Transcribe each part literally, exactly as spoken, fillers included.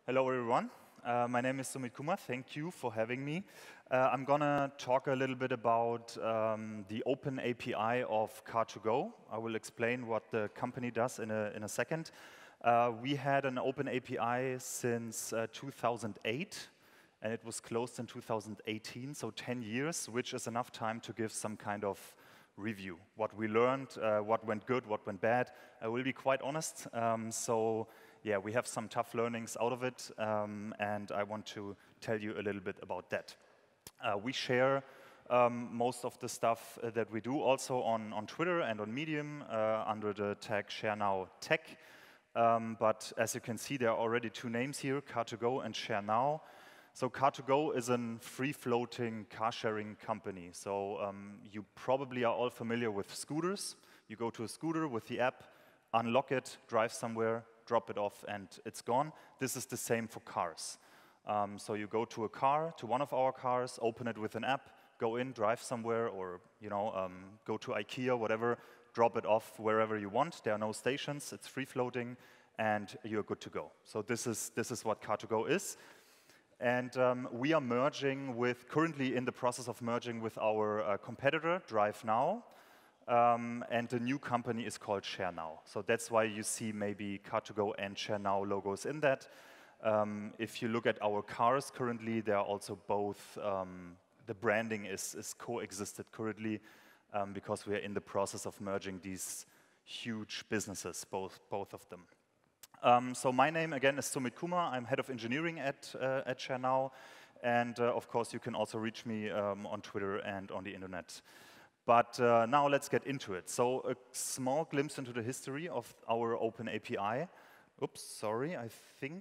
Hello, everyone. Uh, my name is Sumit Kumar. Thank you for having me. Uh, I'm going to talk a little bit about um, the open A P I of car to go. I will explain what the company does in a, in a second. Uh, we had an open A P I since uh, two thousand eight, and it was closed in two thousand eighteen, so ten years, which is enough time to give some kind of review. What we learned, uh, what went good, what went bad. I will be quite honest. Um, so. Yeah, we have some tough learnings out of it, um, and I want to tell you a little bit about that. Uh, we share um, most of the stuff uh, that we do also on, on Twitter and on Medium uh, under the tag ShareNowTech. Um, but as you can see, there are already two names here, car to go and ShareNow. So car to go is a free-floating car-sharing company. So um, you probably are all familiar with scooters. You go to a scooter with the app, unlock it, drive somewhere, drop it off, and it's gone. This is the same for cars. Um, so you go to a car, to one of our cars, open it with an app, go in, drive somewhere, or you know, um, go to IKEA, whatever, drop it off wherever you want. There are no stations, it's free-floating, and you're good to go. So this is, this is what car to go is. And um, we are merging with, currently in the process of merging with our uh, competitor, DriveNow. Um, and the new company is called ShareNow. So that's why you see maybe car to go and ShareNow logos in that. Um, if you look at our cars currently, they are also both, um, the branding is, is coexisted currently um, because we are in the process of merging these huge businesses, both, both of them. Um, so my name, again, is Sumit Kumar. I'm head of engineering at, uh, at ShareNow. And uh, of course, you can also reach me um, on Twitter and on the internet. But uh, now let's get into it. So a small glimpse into the history of our open A P I. Oops, sorry, I think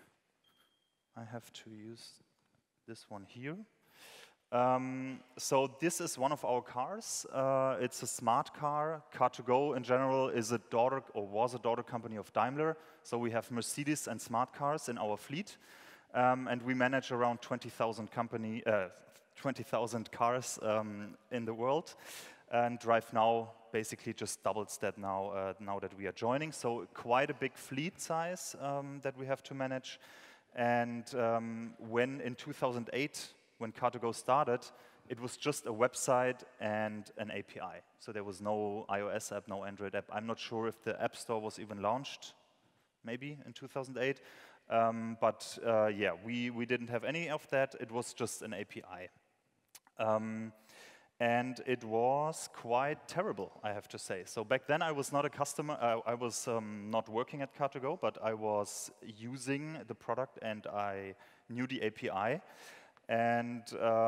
I have to use this one here. Um, so this is one of our cars. Uh, it's a smart car. car to go in general is a daughter, or was a daughter company of Daimler. So we have Mercedes and smart cars in our fleet. Um, and we manage around twenty thousand company, uh, twenty thousand cars um, in the world, and DriveNow basically just doubles that now, uh, now that we are joining. So quite a big fleet size um, that we have to manage. And um, when in two thousand eight, when car to go started, it was just a website and an A P I. So there was no iOS app, no Android app. I'm not sure if the App Store was even launched, maybe in two thousand eight. Um, but uh, yeah, we, we didn't have any of that. It was just an A P I. Um, and it was quite terrible, I have to say. So back then I was not a customer, uh, I was um, not working at car to go, but I was using the product and I knew the A P I. And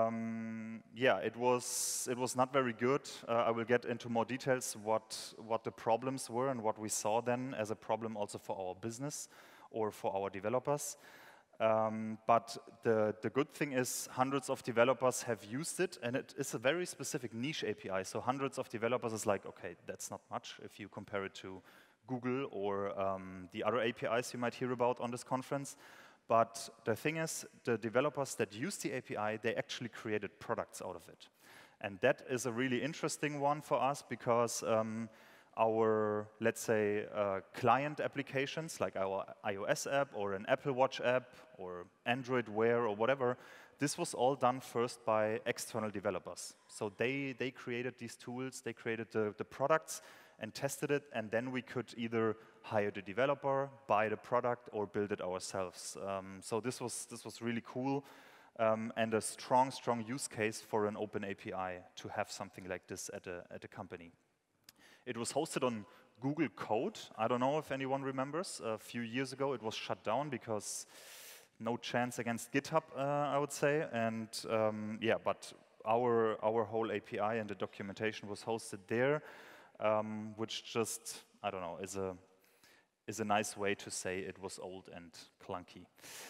um, yeah, it was, it was not very good. Uh, I will get into more details what, what the problems were and what we saw then as a problem also for our business or for our developers. Um, but the, the good thing is hundreds of developers have used it, and it is a very specific niche A P I. So hundreds of developers is like, okay, that's not much if you compare it to Google or um, the other A P Is you might hear about on this conference. But the thing is, the developers that use the A P I, they actually created products out of it. And that is a really interesting one for us because um, our, let's say, uh, client applications, like our iOS app or an Apple Watch app or Android Wear or whatever, this was all done first by external developers. So they, they created these tools, they created the, the products and tested it, and then we could either hire the developer, buy the product, or build it ourselves. Um, so this was, this was really cool um, and a strong, strong use case for an open A P I to have something like this at a, at a company. It was hosted on Google Code. I don't know if anyone remembers. A few years ago, it was shut down because no chance against GitHub, uh, I would say. And um, yeah, but our, our whole A P I and the documentation was hosted there, um, which just, I don't know, is a, is a nice way to say it was old and clunky.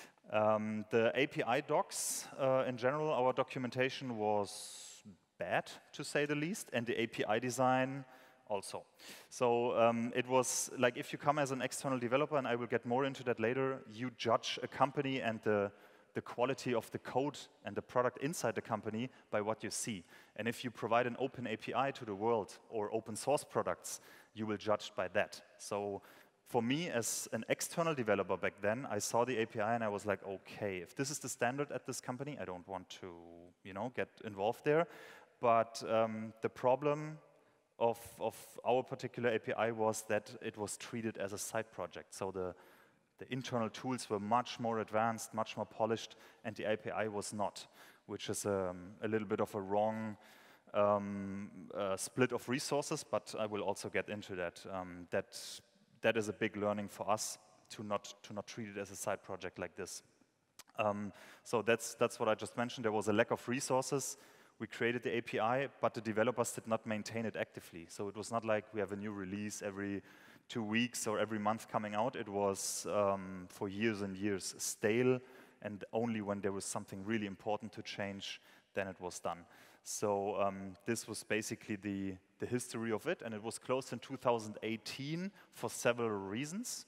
Um, the A P I docs, uh, in general, our documentation was bad, to say the least, and the A P I design also. So um, it was like if you come as an external developer, and I will get more into that later, you judge a company and the, the quality of the code and the product inside the company by what you see. And if you provide an open A P I to the world or open source products, you will judge by that. So for me, as an external developer back then, I saw the A P I and I was like, okay, if this is the standard at this company, I don't want to, you know, get involved there. But um, the problem of, of our particular A P I was that it was treated as a side project. So the, the internal tools were much more advanced, much more polished, and the A P I was not, which is um, a little bit of a wrong um, uh, split of resources, but I will also get into that. Um, that. That is a big learning for us to not, to not treat it as a side project like this. Um, so that's, that's what I just mentioned. There was a lack of resources. We created the A P I, but the developers did not maintain it actively. So it was not like we have a new release every two weeks or every month coming out. It was um, for years and years stale, and only when there was something really important to change, then it was done. So um, this was basically the, the history of it, and it was closed in two thousand eighteen for several reasons,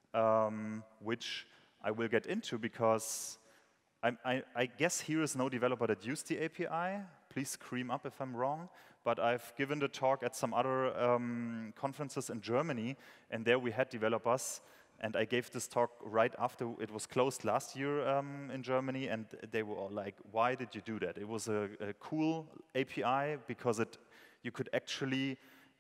um, which I will get into because I, I, I guess here is no developer that used the A P I. Please scream up if I'm wrong. But I've given the talk at some other um, conferences in Germany, and there we had developers. And I gave this talk right after it was closed last year um, in Germany, and they were all like, why did you do that? It was a, a cool A P I because it, you could actually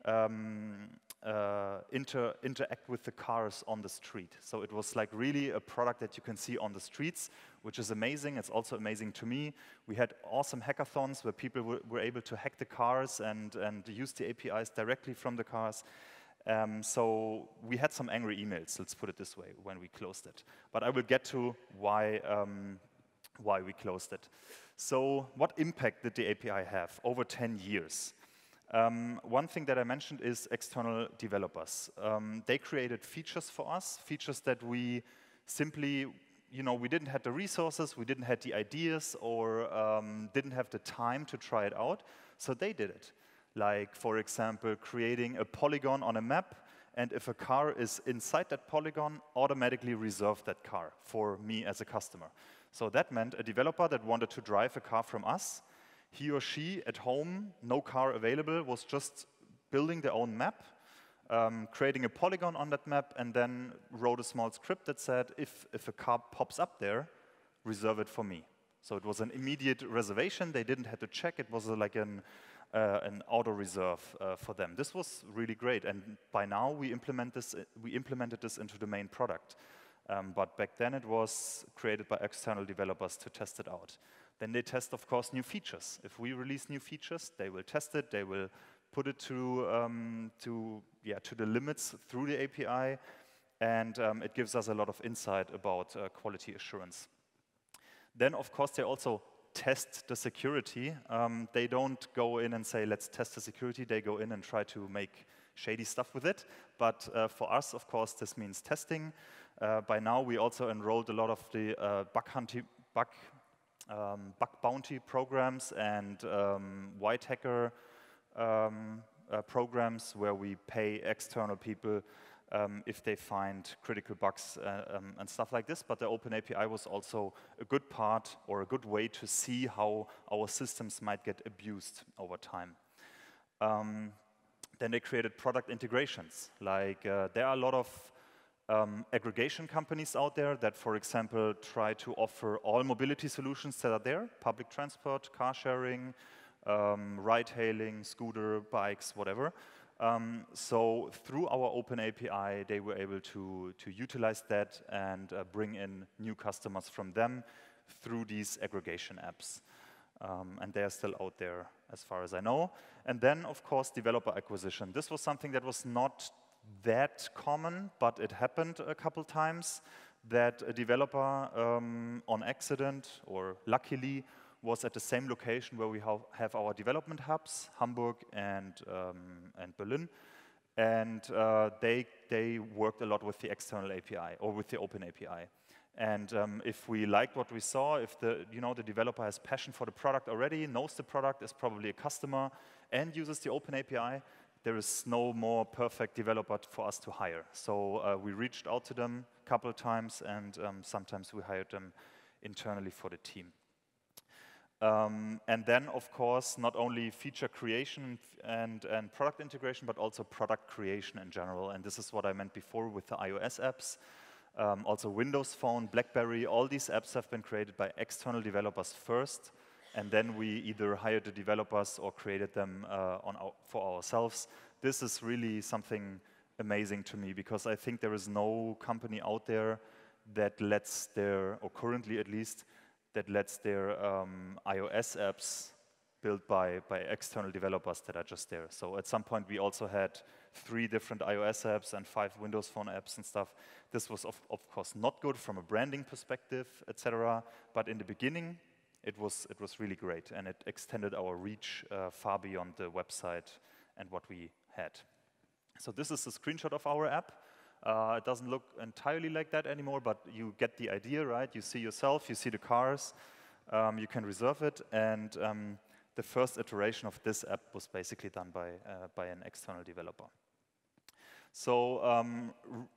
um, uh, inter, interact with the cars on the street. So it was like really a product that you can see on the streets, which is amazing. It's also amazing to me. We had awesome hackathons where people were, were able to hack the cars and, and use the A P Is directly from the cars. Um, so we had some angry emails, let's put it this way, when we closed it. But I will get to why, um, why we closed it. So what impact did the A P I have over ten years? Um, one thing that I mentioned is external developers. Um, they created features for us, features that we simply, you know, we didn't have the resources, we didn't have the ideas, or um, didn't have the time to try it out, so they did it. Like, for example, creating a polygon on a map, and if a car is inside that polygon, automatically reserve that car for me as a customer. So that meant a developer that wanted to drive a car from us, he or she at home, no car available, was just building their own map, um, creating a polygon on that map, and then wrote a small script that said, if, if a car pops up there, reserve it for me. So it was an immediate reservation. They didn't have to check. It was like an Uh, an auto reserve uh, for them. This was really great, and by now we implement this. We implemented this into the main product. Um, but back then it was created by external developers to test it out. Then they test, of course, new features. If we release new features, they will test it. They will put it to um, to yeah to the limits through the A P I, and um, it gives us a lot of insight about uh, quality assurance. Then, of course, they also test the security. Um, they don't go in and say, let's test the security. They go in and try to make shady stuff with it. But uh, for us, of course, this means testing. Uh, by now, we also enrolled a lot of the uh, bug, hunting, bug, um, bug bounty programs and um, white hacker um, uh, programs where we pay external people Um, if they find critical bugs uh, um, and stuff like this. But the Open A P I was also a good part or a good way to see how our systems might get abused over time. Um, then they created product integrations. Like uh, there are a lot of um, aggregation companies out there that, for example, try to offer all mobility solutions that are there, public transport, car sharing, um, ride hailing, scooter, bikes, whatever. Um, so through our Open A P I, they were able to, to utilize that and uh, bring in new customers from them through these aggregation apps. Um, and they are still out there as far as I know. And then, of course, developer acquisition. This was something that was not that common, but it happened a couple times that a developer um, on accident or luckily was at the same location where we have our development hubs, Hamburg and, um, and Berlin. And uh, they, they worked a lot with the external A P I or with the Open A P I. And um, if we liked what we saw, if the, you know, the developer has passion for the product already, knows the product, is probably a customer, and uses the Open A P I, there is no more perfect developer for us to hire. So uh, we reached out to them a couple of times, and um, sometimes we hired them internally for the team. Um, and then, of course, not only feature creation and, and product integration, but also product creation in general. And this is what I meant before with the iOS apps. Um, also Windows Phone, BlackBerry, all these apps have been created by external developers first. And then we either hired the developers or created them uh, on our, for ourselves. This is really something amazing to me, because I think there is no company out there that lets their, or currently at least, that lets their um, iOS apps built by, by external developers that are just there. So at some point we also had three different iOS apps and five Windows Phone apps and stuff. This was of, of course not good from a branding perspective, et cetera. But in the beginning, it was, it was really great, and it extended our reach uh, far beyond the website and what we had. So this is a screenshot of our app. Uh, it doesn't look entirely like that anymore, but you get the idea, right? You see yourself, you see the cars, um, you can reserve it, and um, the first iteration of this app was basically done by, uh, by an external developer. So um,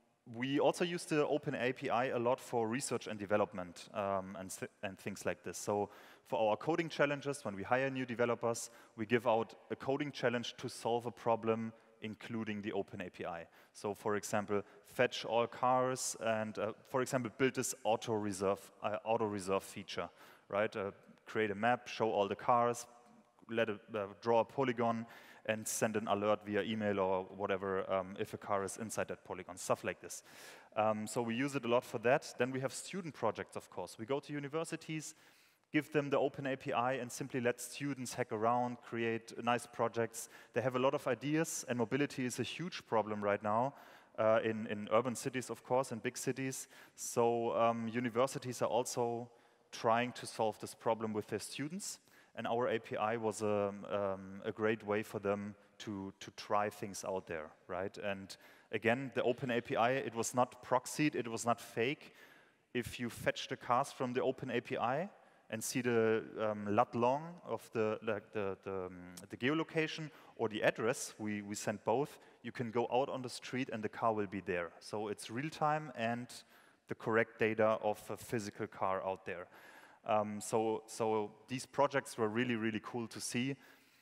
we also use the Open A P I a lot for research and development um, and, th and things like this. So for our coding challenges, when we hire new developers, we give out a coding challenge to solve a problem including the Open A P I. So for example, fetch all cars and, uh, for example, build this auto-reserve uh, auto-reserve feature, right? Uh, create a map, show all the cars, let it, uh, draw a polygon, and send an alert via email or whatever um, if a car is inside that polygon, stuff like this. Um, so we use it a lot for that. Then we have student projects, of course. We go to universities, give them the Open A P I, and simply let students hack around, create nice projects. They have a lot of ideas, and mobility is a huge problem right now uh, in, in urban cities, of course, and big cities. So um, universities are also trying to solve this problem with their students, and our A P I was a, um, a great way for them to, to try things out there, right? And again, the Open A P I, it was not proxied, it was not fake. If you fetch the cars from the Open A P I, and see the um, lat long of the, like the, the, um, the geolocation or the address, we, we send both, you can go out on the street and the car will be there. So it's real time and the correct data of a physical car out there. Um, so, so these projects were really, really cool to see,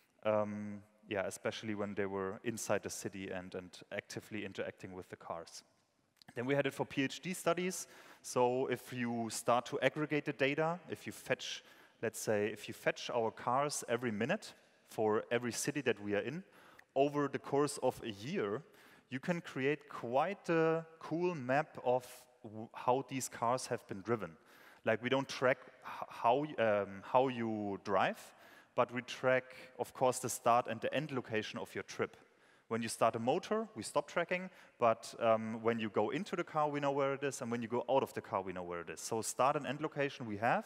um, yeah, especially when they were inside the city and, and actively interacting with the cars. Then we had it for PhD studies. So if you start to aggregate the data, if you fetch, let's say, if you fetch our cars every minute for every city that we are in, over the course of a year, you can create quite a cool map of how these cars have been driven. Like, we don't track how, um, how you drive, but we track, of course, the start and the end location of your trip. When you start a motor, we stop tracking, but um, when you go into the car, we know where it is, and when you go out of the car, we know where it is. So start and end location we have,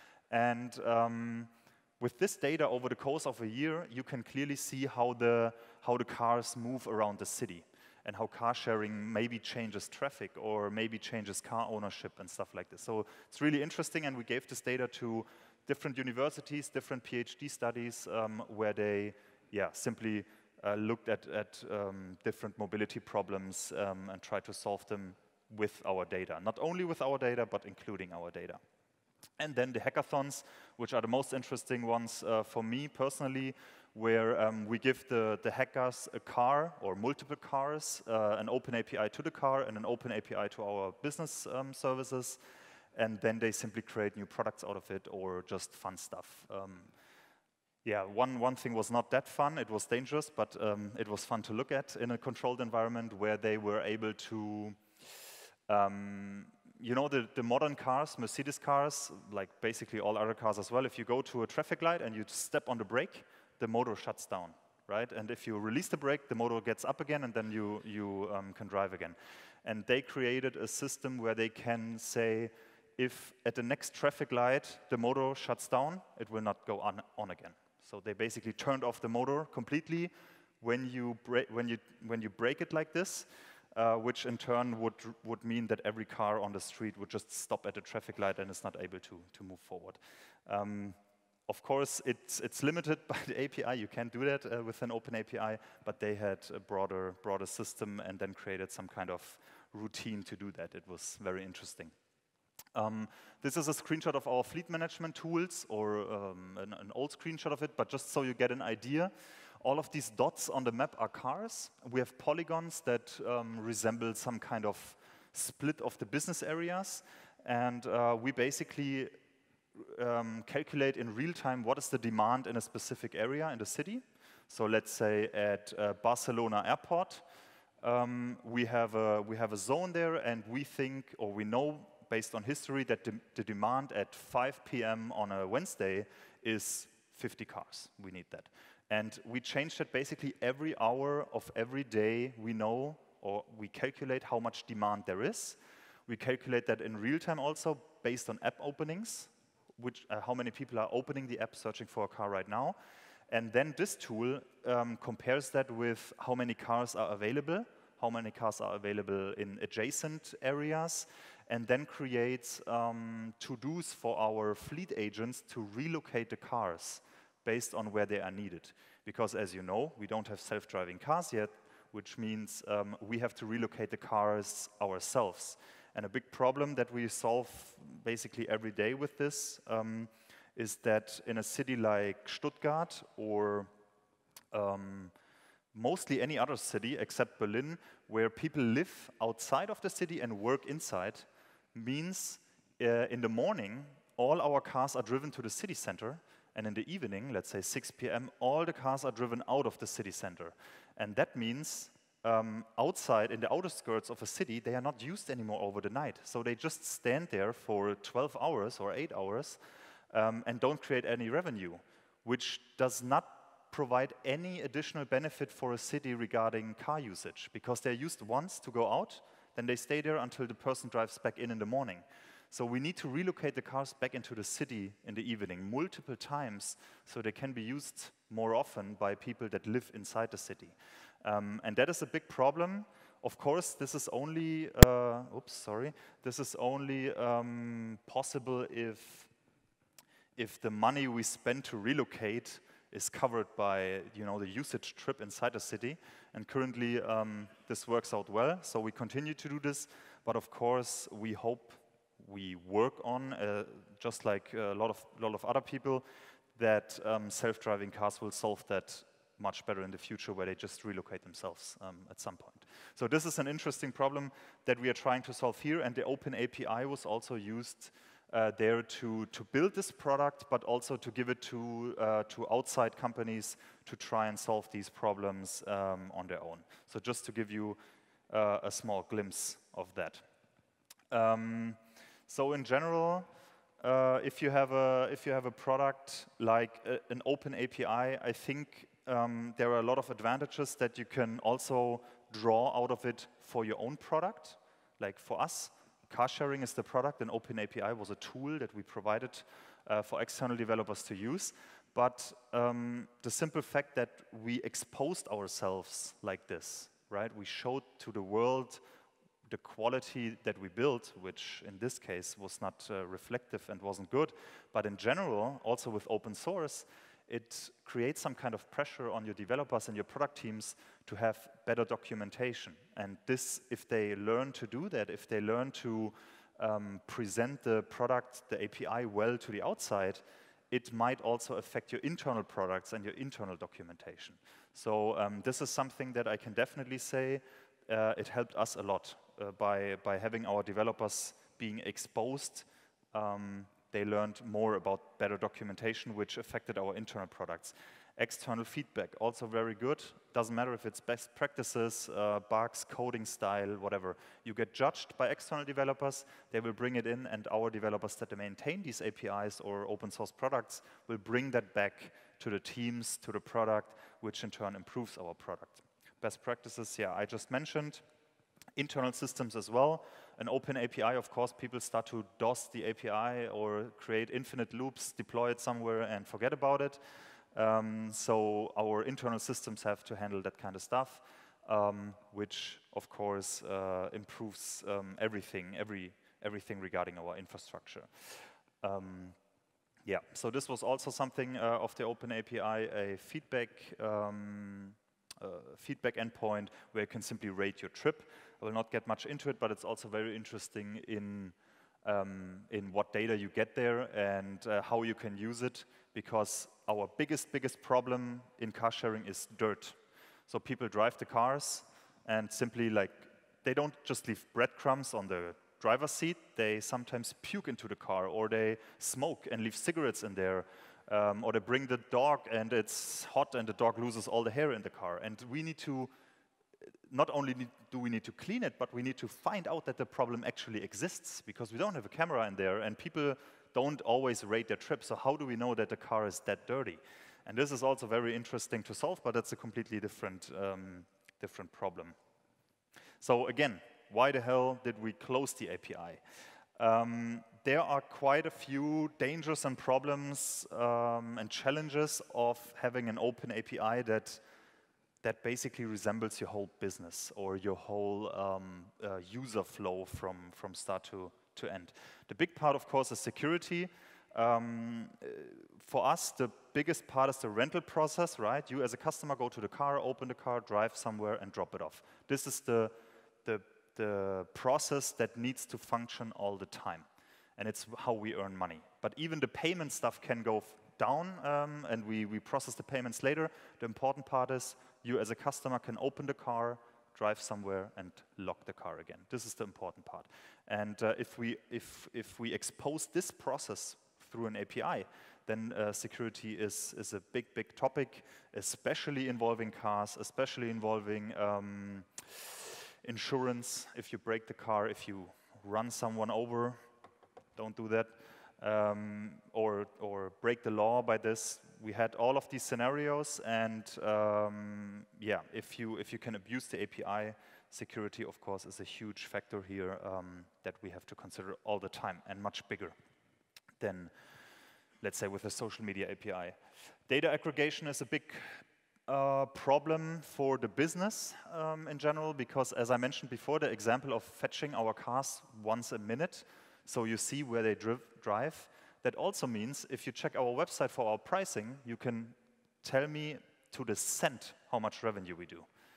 and um, with this data over the course of a year, you can clearly see how the, how the cars move around the city, and how car sharing maybe changes traffic, or maybe changes car ownership and stuff like this. So it's really interesting, and we gave this data to different universities, different PhD studies, um, where they yeah, simply Uh, looked at, at um, different mobility problems um, and tried to solve them with our data. Not only with our data, but including our data. And then the hackathons, which are the most interesting ones uh, for me personally, where um, we give the, the hackers a car or multiple cars, uh, an Open A P I to the car and an Open A P I to our business um, services, and then they simply create new products out of it or just fun stuff. Um, Yeah, one, one thing was not that fun, it was dangerous, but um, it was fun to look at in a controlled environment where they were able to, um, you know, the, the modern cars, Mercedes cars, like basically all other cars as well, if you go to a traffic light and you step on the brake, the motor shuts down, right? And if you release the brake, the motor gets up again and then you, you um, can drive again. And they created a system where they can say, if at the next traffic light the motor shuts down, it will not go on, on again. So they basically turned off the motor completely when you break, when you when you break it like this, uh, which in turn would would mean that every car on the street would just stop at a traffic light and is not able to to move forward. Um, of course, it's it's limited by the A P I. You can't do that uh, with an Open A P I, but they had a broader broader system and then created some kind of routine to do that. It was very interesting. Um, this is a screenshot of our fleet management tools, or um, an, an old screenshot of it, but just so you get an idea. All of these dots on the map are cars. We have polygons that um, resemble some kind of split of the business areas. And uh, we basically um, calculate in real time what is the demand in a specific area in the city. So let's say at uh, Barcelona Airport, um, we have a, we have a zone there, and we think, or we know based on history, that the, the demand at five p m on a Wednesday is fifty cars. We need that. And we change that basically every hour of every day. We know, or we calculate how much demand there is. We calculate that in real time also based on app openings, which uh, how many people are opening the app searching for a car right now. And then this tool um, compares that with how many cars are available, how many cars are available in adjacent areas, and then creates um, to-dos for our fleet agents to relocate the cars based on where they are needed. Because as you know, we don't have self-driving cars yet, which means um, we have to relocate the cars ourselves. And a big problem that we solve basically every day with this um, is that in a city like Stuttgart, or um, mostly any other city except Berlin, where people live outside of the city and work inside, means uh, in the morning, all our cars are driven to the city center, and in the evening, let's say six p m, all the cars are driven out of the city center. And that means um, outside, in the outer skirts of a city, they are not used anymore over the night. So they just stand there for twelve hours or eight hours um, and don't create any revenue, which does not provide any additional benefit for a city regarding car usage, because they're used once to go out, then they stay there until the person drives back in in the morning. So we need to relocate the cars back into the city in the evening multiple times so they can be used more often by people that live inside the city. Um, and that is a big problem. Of course, this is only, uh, oops, sorry, this is only um, possible if, if the money we spend to relocate is covered by, you know, the usage trip inside the city. And currently, um, this works out well, so we continue to do this. But of course, we hope we work on, uh, just like a lot of, lot of other people, that um, self-driving cars will solve that much better in the future, where they just relocate themselves um, at some point. So this is an interesting problem that we are trying to solve here, and the Open A P I was also used uh, there to, to build this product, but also to give it to, uh, to outside companies to try and solve these problems um, on their own. So just to give you uh, a small glimpse of that. Um, So in general, uh, if you have a if you have a product like a, an Open A P I, I think um, there are a lot of advantages that you can also draw out of it for your own product. Like for us, car sharing is the product, and Open A P I was a tool that we provided uh, for external developers to use. But um, the simple fact that we exposed ourselves like this, right? We showed to the world the quality that we built, which in this case was not uh, reflective and wasn't good, but in general, also with open source, it creates some kind of pressure on your developers and your product teams to have better documentation. And this, if they learn to do that, if they learn to um, present the product, the A P I well to the outside, it might also affect your internal products and your internal documentation. So um, this is something that I can definitely say uh, it helped us a lot. Uh, by, by having our developers being exposed, um, they learned more about better documentation, which affected our internal products. External feedback, also very good. Doesn't matter if it's best practices, uh, bugs, coding style, whatever. You get judged by external developers, they will bring it in, and our developers that maintain these A P Is or open source products will bring that back to the teams, to the product, which in turn improves our product. Best practices, yeah, I just mentioned. Internal systems as well. An Open A P I, of course, people start to DOS the A P I or create infinite loops, deploy it somewhere and forget about it. Um, so our internal systems have to handle that kind of stuff, um, which of course uh, improves um, everything, every, everything regarding our infrastructure. Um, yeah, so this was also something uh, of the Open A P I, a feedback um, Uh, feedback endpoint where you can simply rate your trip. I will not get much into it, but it's also very interesting in um, in what data you get there and uh, how you can use it, because our biggest, biggest problem in car sharing is dirt. So people drive the cars and simply like, they don't just leave breadcrumbs on the driver's seat, they sometimes puke into the car, or they smoke and leave cigarettes in there, um, or they bring the dog and it's hot and the dog loses all the hair in the car. And we need to, not only need, do we need to clean it, but we need to find out that the problem actually exists, because we don't have a camera in there and people don't always rate their trip. So how do we know that the car is that dirty? And this is also very interesting to solve, but that's a completely different, um, different problem. So again, why the hell did we close the A P I? Um, there are quite a few dangers and problems um, and challenges of having an open A P I that, that basically resembles your whole business or your whole um, uh, user flow from, from start to, to end. The big part, of course, is security. Um, for us, the biggest part is the rental process, right? You as a customer go to the car, open the car, drive somewhere and drop it off. This is the, the, the process that needs to function all the time. And it's how we earn money. But even the payment stuff can go down um, and we, we process the payments later. The important part is you as a customer can open the car, drive somewhere and lock the car again. This is the important part. And uh, if, we, if, if we expose this process through an A P I, then uh, security is, is a big, big topic, especially involving cars, especially involving um, insurance. If you break the car, if you run someone over, don't do that, um, or, or break the law by this. We had all of these scenarios, and um, yeah, if you, if you can abuse the A P I, security, of course, is a huge factor here um, that we have to consider all the time, and much bigger than, let's say, with a social media A P I. Data aggregation is a big uh, problem for the business um, in general, because as I mentioned before, the example of fetching our cars once a minute, so you see where they driv drive, that also means if you check our website for our pricing, you can tell me to the cent how much revenue we do.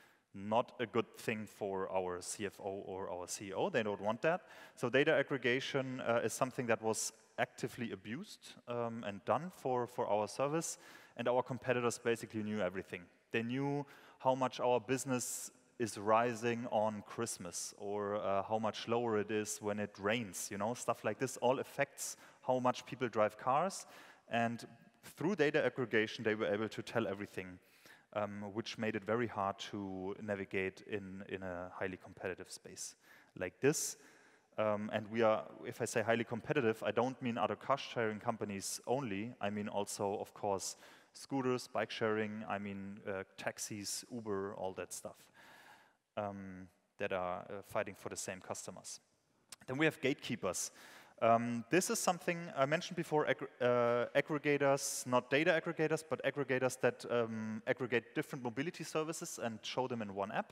Not a good thing for our C F O or our C E O, they don't want that. So data aggregation uh, is something that was actively abused um, and done for, for our service, and our competitors basically knew everything. They knew how much our business is rising on Christmas, or uh, how much lower it is when it rains, you know, stuff like this all affects how much people drive cars, and through data aggregation they were able to tell everything, um, which made it very hard to navigate in, in a highly competitive space like this. Um, and we are, if I say highly competitive, I don't mean other car sharing companies only. I mean also, of course, scooters, bike sharing, I mean uh, taxis, Uber, all that stuff um, that are uh, fighting for the same customers. Then we have gatekeepers. Um, this is something I mentioned before, ag uh, aggregators, not data aggregators, but aggregators that um, aggregate different mobility services and show them in one app.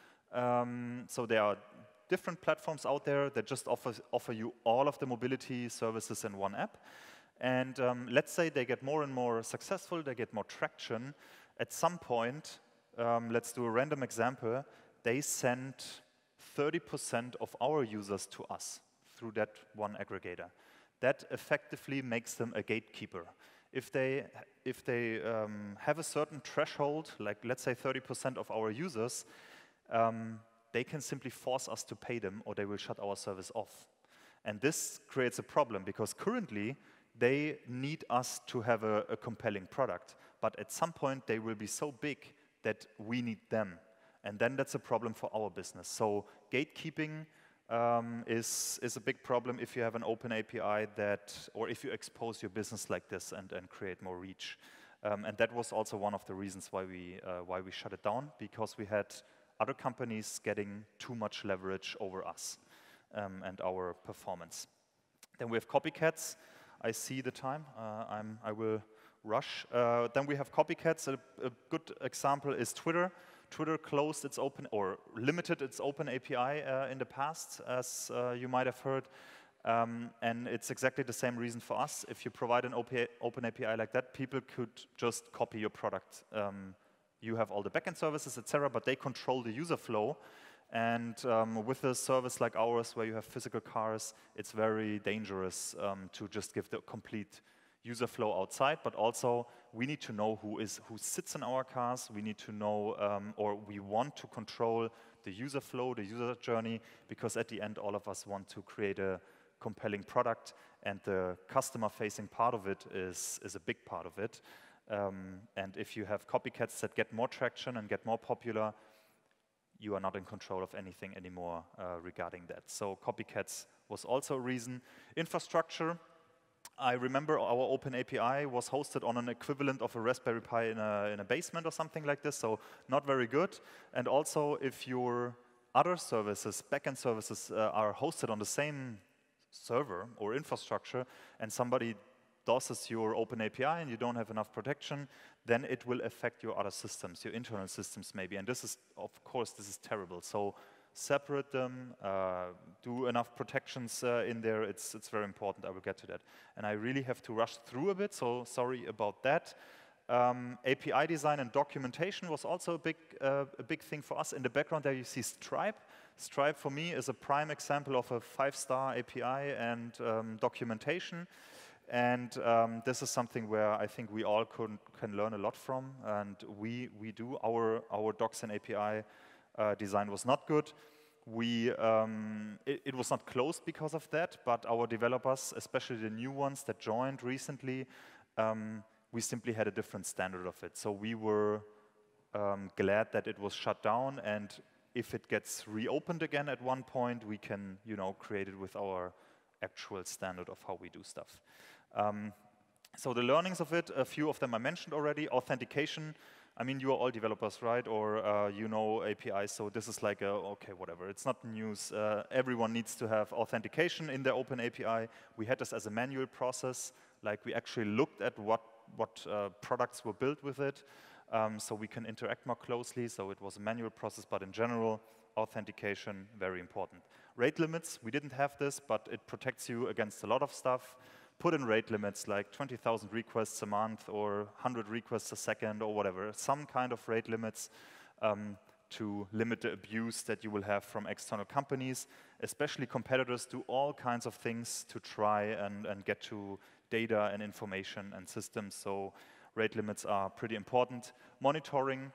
Um, so there are different platforms out there that just offer, offer you all of the mobility services in one app. And um, let's say they get more and more successful, they get more traction. At some point, um, let's do a random example, they send thirty percent of our users to us through that one aggregator. That effectively makes them a gatekeeper. If they, if they um, have a certain threshold, like let's say thirty percent of our users, um, they can simply force us to pay them or they will shut our service off. And this creates a problem because currently they need us to have a, a compelling product, but at some point they will be so big that we need them. And then that's a problem for our business. So gatekeeping um, is, is a big problem if you have an open A P I that, or if you expose your business like this and, and create more reach. Um, and that was also one of the reasons why we, uh, why we shut it down, because we had other companies getting too much leverage over us um, and our performance. Then we have copycats. I see the time. Uh, I'm, I will rush. Uh, then we have copycats. A, a good example is Twitter. Twitter closed its open, or limited its open A P I uh, in the past, as uh, you might have heard. Um, and it's exactly the same reason for us. If you provide an open A P I like that, people could just copy your product. Um, You have all the backend services, et cetera, but they control the user flow. And um, with a service like ours, where you have physical cars, it's very dangerous um, to just give the complete user flow outside, but also we need to know who is who sits in our cars. We need to know, um, or we want to control the user flow, the user journey, because at the end, all of us want to create a compelling product, and the customer-facing part of it is, is a big part of it. Um, and if you have copycats that get more traction and get more popular, you are not in control of anything anymore uh, regarding that. So copycats was also a reason. Infrastructure. I remember our Open A P I was hosted on an equivalent of a Raspberry Pi in a, in a basement or something like this, so not very good. And also, if your other services, backend services, uh, are hosted on the same server or infrastructure, and somebody doses your Open A P I and you don't have enough protection, then it will affect your other systems, your internal systems maybe. And this is, of course, this is terrible. So separate them, uh, do enough protections uh, in there. It's, it's very important. I will get to that. And I really have to rush through a bit, so sorry about that. Um, A P I design and documentation was also a big, uh, a big thing for us. In the background there you see Stripe. Stripe for me is a prime example of a five-star A P I and um, documentation. And um, this is something where I think we all can, can learn a lot from. And we, we do. Our, our docs and A P I Uh, design was not good. We, um, it, it was not closed because of that, but our developers, especially the new ones that joined recently, um, we simply had a different standard of it. So we were um, glad that it was shut down, and if it gets reopened again at one point, we can, you know, create it with our actual standard of how we do stuff. Um, so the learnings of it, a few of them I mentioned already. Authentication. I mean, you are all developers, right? Or uh, you know A P Is, so this is like a, okay, whatever. It's not news. Uh, everyone needs to have authentication in their Open A P I. We had this as a manual process. Like, we actually looked at what, what uh, products were built with it, um, so we can interact more closely. So it was a manual process, but in general, authentication, very important. Rate limits, we didn't have this, but it protects you against a lot of stuff. Put in rate limits like twenty thousand requests a month or one hundred requests a second or whatever, some kind of rate limits um, to limit the abuse that you will have from external companies. Especially competitors do all kinds of things to try and, and get to data and information and systems, so rate limits are pretty important. Monitoring,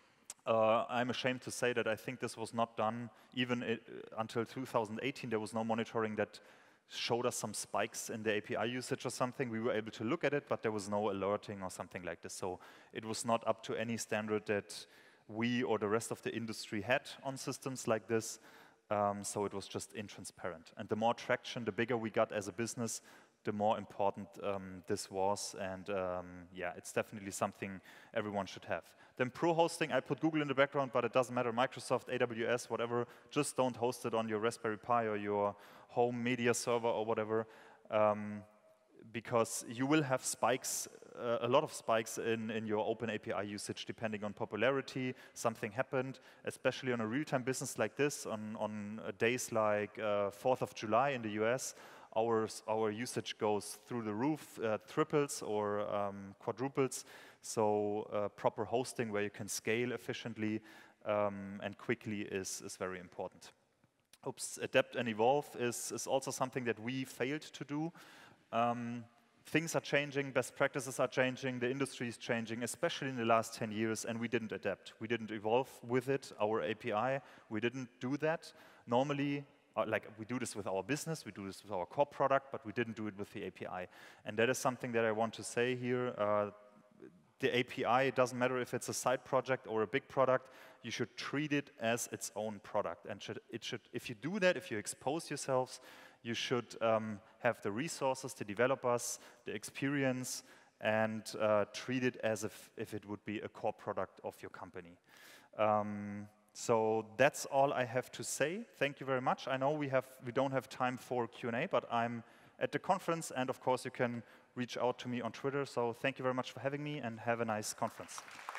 uh, I'm ashamed to say that I think this was not done even it, until two thousand eighteen. There was no monitoring that showed us some spikes in the A P I usage or something. We were able to look at it, but there was no alerting or something like this. So it was not up to any standard that we or the rest of the industry had on systems like this. Um, so it was just intransparent. And the more traction, the bigger we got as a business, the more important um, this was. And um, yeah, it's definitely something everyone should have. Then pro hosting, I put Google in the background, but it doesn't matter. Microsoft, A W S, whatever, just don't host it on your Raspberry Pi or your home media server or whatever, um, because you will have spikes, uh, a lot of spikes in, in your Open A P I usage depending on popularity. Something happened, especially on a real-time business like this, on, on days like uh, fourth of July in the U S, our, our usage goes through the roof, uh, triples or um, quadruples. So uh, proper hosting where you can scale efficiently um, and quickly is, is very important. Oops, adapt and evolve is, is also something that we failed to do. Um, things are changing, best practices are changing, the industry is changing, especially in the last ten years, and we didn't adapt. We didn't evolve with it, our A P I, we didn't do that. Normally, uh, like we do this with our business, we do this with our core product, but we didn't do it with the A P I. And that is something that I want to say here. Uh, The A P I, it doesn't matter if it's a side project or a big product, you should treat it as its own product. And should, it should, if you do that, if you expose yourselves, you should um, have the resources, the developers, the experience, and uh, treat it as if, if it would be a core product of your company. Um, so that's all I have to say. Thank you very much. I know we, have, we don't have time for Q and A, but I'm at the conference, and of course you can reach out to me on Twitter. So thank you very much for having me, and have a nice conference.